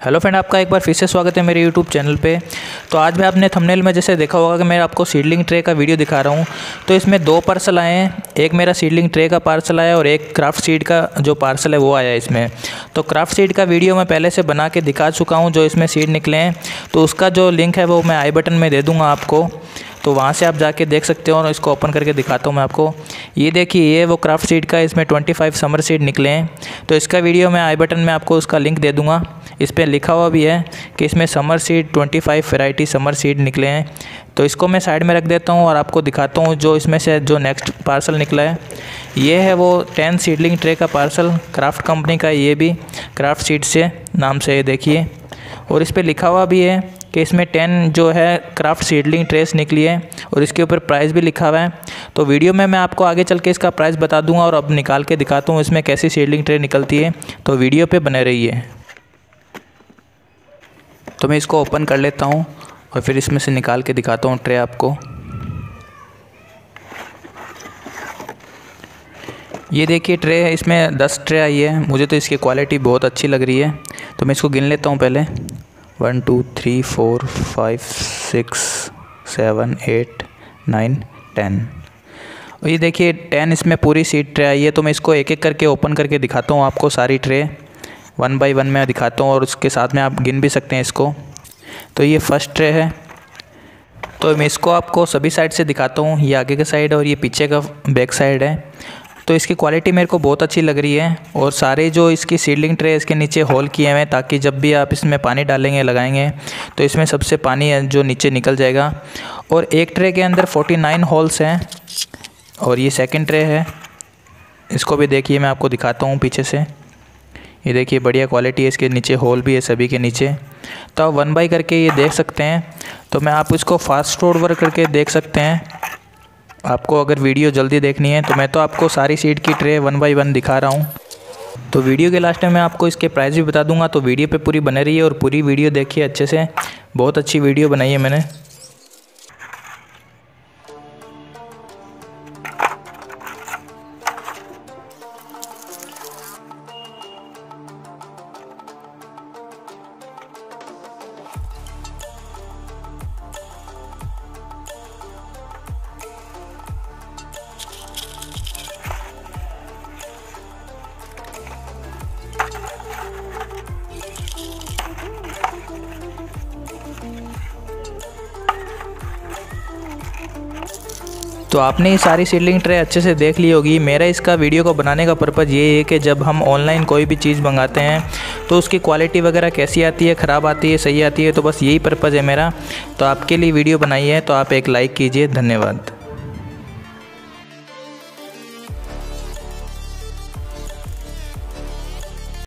Hello friend, आपका एक बार फिर से स्वागत है मेरे यूट्यूब चैनल पे। तो आज मैं आपने थंबनेल में जैसे देखा होगा कि मैं आपको सीडलिंग ट्रे का वीडियो दिखा रहा हूँ। तो इसमें दो पार्सल आए हैं, एक मेरा सीडलिंग ट्रे का पार्सल आया और एक क्राफ्ट सीड का जो पार्सल है वो आया है इसमें। तो क्राफ्ट सीड का वीडियो मैं पहले से बना के दिखा चुका हूँ, जो इसमें सीड निकले हैं। तो उसका जो लिंक है वो मैं आई बटन में दे दूँगा आपको, तो वहाँ से आप जाके देख सकते हो। और इसको ओपन करके दिखाता हूँ मैं आपको। ये देखिए, ये वो क्राफ्ट सीड का, इसमें 25 समर सीड निकले हैं। तो इसका वीडियो मैं आई बटन में आपको उसका लिंक दे दूँगा। इस पर लिखा हुआ भी है कि इसमें summer seed 25 variety summer seed निकले हैं। तो इसको मैं साइड में रख देता हूँ और आपको दिखाता हूँ जो इसमें से जो नेक्स्ट पार्सल निकला है। ये है वो 10 सीडलिंग ट्रे का पार्सल, क्राफ्ट कंपनी का। ये भी क्राफ्ट सीड से नाम से, ये देखिए। और इस पर लिखा हुआ भी है कि इसमें 10 जो है क्राफ्ट सीडलिंग ट्रेस निकली है और इसके ऊपर प्राइस भी लिखा हुआ है। तो वीडियो में मैं आपको आगे चल के इसका प्राइस बता दूंगा और अब निकाल के दिखाता हूँ इसमें कैसी सीडलिंग ट्रे निकलती है। तो वीडियो पे बने रहिए। तो मैं इसको ओपन कर लेता हूँ और फिर इसमें से निकाल के दिखाता हूँ ट्रे आपको। ये देखिए ट्रे, इसमें 10 ट्रे आई है। मुझे तो इसकी क्वालिटी बहुत अच्छी लग रही है। तो मैं इसको गिन लेता हूँ पहले। 1 2 3 4 5 6 7 8 9 10। और ये देखिए 10 इसमें पूरी सीड ट्रे आई है। तो मैं इसको एक एक करके ओपन करके दिखाता हूँ आपको। सारी ट्रे 1 बाय 1 मैं दिखाता हूँ और उसके साथ में आप गिन भी सकते हैं इसको। तो ये फर्स्ट ट्रे है। तो मैं इसको आपको सभी साइड से दिखाता हूँ। ये आगे का साइड है और ये पीछे का बैक साइड है। तो इसकी क्वालिटी मेरे को बहुत अच्छी लग रही है। और सारे जो इसकी सीडलिंग ट्रे इसके नीचे होल किए हुए हैं, ताकि जब भी आप इसमें पानी डालेंगे, लगाएंगे, तो इसमें सबसे पानी है जो नीचे निकल जाएगा। और एक ट्रे के अंदर 49 होल्स हैं। और ये सेकंड ट्रे है, इसको भी देखिए, मैं आपको दिखाता हूँ पीछे से। ये देखिए बढ़िया क्वालिटी है, इसके नीचे होल भी है सभी के नीचे। तो आप 1 बाय करके ये देख सकते हैं। तो मैं आप इसको फास्ट फॉरवर्ड करके देख सकते हैं। आपको अगर वीडियो जल्दी देखनी है तो मैं तो आपको सारी सीड की ट्रे 1 बाय 1 दिखा रहा हूँ। तो वीडियो के लास्ट में मैं आपको इसके प्राइस भी बता दूंगा। तो वीडियो पे पूरी बने रहिए और पूरी वीडियो देखिए अच्छे से। बहुत अच्छी वीडियो बनाई है मैंने। तो आपने ये सारी सीडलिंग ट्रे अच्छे से देख ली होगी। मेरा इसका वीडियो को बनाने का पर्पज़ ये है कि जब हम ऑनलाइन कोई भी चीज़ मंगाते हैं तो उसकी क्वालिटी वगैरह कैसी आती है, ख़राब आती है, सही आती है। तो बस यही पर्पज़ है मेरा। तो आपके लिए वीडियो बनाई है, तो आप एक लाइक कीजिए। धन्यवाद।